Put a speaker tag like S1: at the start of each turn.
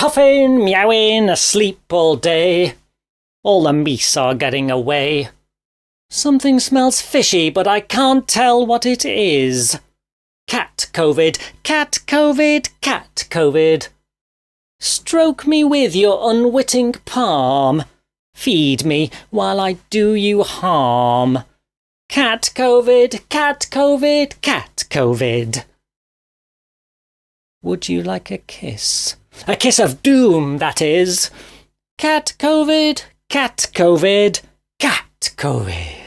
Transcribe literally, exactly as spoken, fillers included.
S1: coughing, meowing, asleep all day. All the meese are getting away. Something smells fishy, but I can't tell what it is. Cat COVID, cat COVID, cat COVID. Stroke me with your unwitting palm. Feed me while I do you harm. Cat COVID, cat COVID, cat COVID. Would you like a kiss? A kiss of doom, that is. Cat COVID, cat COVID, cat COVID.